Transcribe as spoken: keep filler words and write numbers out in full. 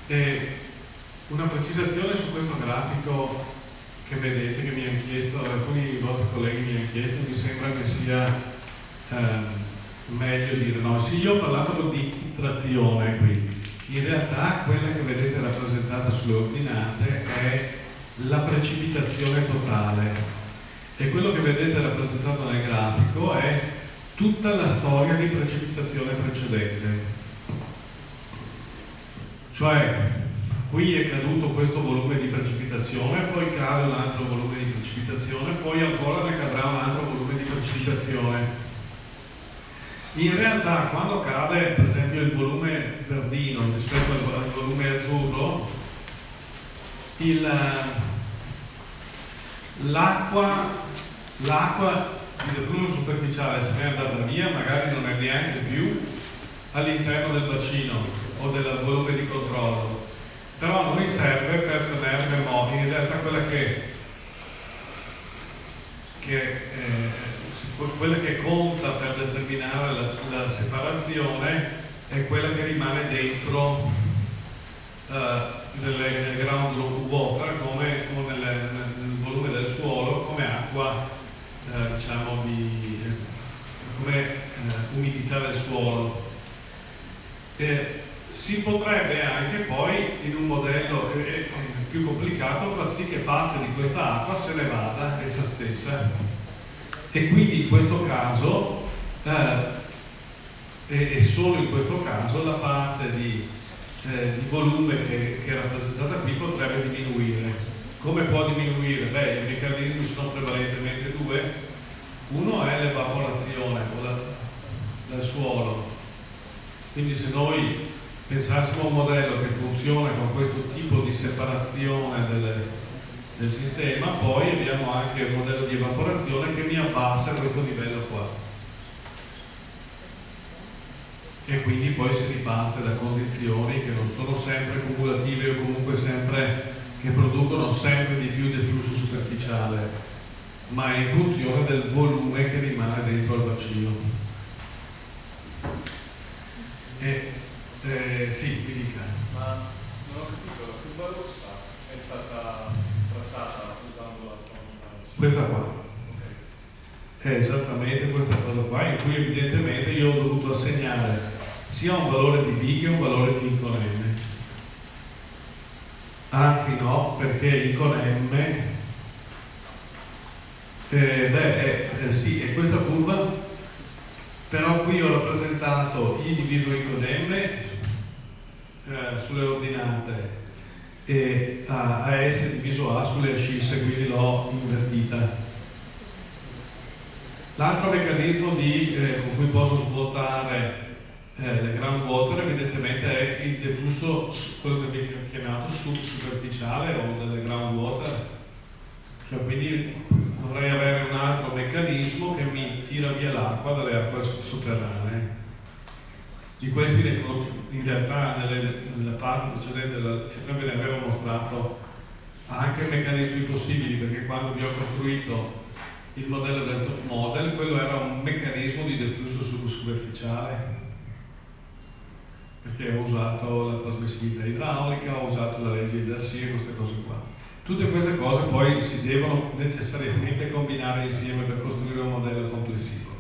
E una precisazione su questo grafico che vedete, che mi hanno chiesto, alcuni vostri colleghi mi hanno chiesto, mi sembra che sia ehm, meglio dire no. Sì, io ho parlato di trazione qui. In realtà quella che vedete rappresentata sulle ordinate è la precipitazione totale e quello che vedete rappresentato nel grafico è tutta la storia di precipitazione precedente. Cioè, qui è caduto questo volume di precipitazione, poi cade un altro volume di precipitazione, poi ancora ne cadrà un altro volume di precipitazione. In realtà, quando cade, per esempio, il volume verdino rispetto al volume azzurro, l'acqua l'acqua di deflusso superficiale se ne è andata via, magari non è neanche più all'interno del bacino o del volume di controllo, però a noi serve per tenere memoria. In realtà quella che, che, eh, quella che conta per determinare la, la separazione è quella che rimane dentro eh, nelle, nel ground water, come, come nel, nel volume del suolo, come acqua, eh, diciamo, di, eh, come eh, umidità del suolo. Eh, si potrebbe anche poi in un modello eh, più complicato far sì che parte di questa acqua se ne vada essa stessa, e quindi in questo caso eh, e, e solo in questo caso la parte di, eh, di volume che, che è rappresentata qui potrebbe diminuire. Come può diminuire? Beh, i meccanismi sono prevalentemente due. Uno è l'evaporazione dal suolo. Quindi se noi pensassimo a un modello che funziona con questo tipo di separazione del, del sistema, poi abbiamo anche un modello di evaporazione che mi abbassa questo livello qua. E quindi poi si riparte da condizioni che non sono sempre cumulative o comunque sempre che producono sempre di più del flusso superficiale, ma è in funzione del volume che rimane dentro al bacino. E, eh, sì, mi dica. Ma non ho capito, la curva rossa è stata tracciata usando la fronte? Questa qua. Okay. È esattamente questa cosa qua, in cui evidentemente io ho dovuto assegnare sia un valore di B che un valore di I con M. Anzi no, perché I con M eh, beh, è, eh, sì, è questa curva. Però qui ho rappresentato I diviso I con M eh, sulle ordinate e A S diviso A sulle ascisse, quindi l'ho invertita. L'altro meccanismo di, eh, con cui posso svuotare eh, le groundwater evidentemente è il deflusso, quello che avete chiamato subsuperficiale o delle groundwater. Cioè, quindi dovrei avere un altro meccanismo che mi tira via l'acqua dalle acque sotterranee. Di questi in realtà nelle, nella parte precedente della lezione ve ne avevo mostrato anche meccanismi possibili, perché quando vi ho costruito il modello del top model, quello era un meccanismo di deflusso subsuperficiale, perché ho usato la trasmissibilità idraulica, ho usato la legge di Darcy e queste cose qua. Tutte queste cose poi si devono necessariamente combinare insieme per costruire un modello complessivo.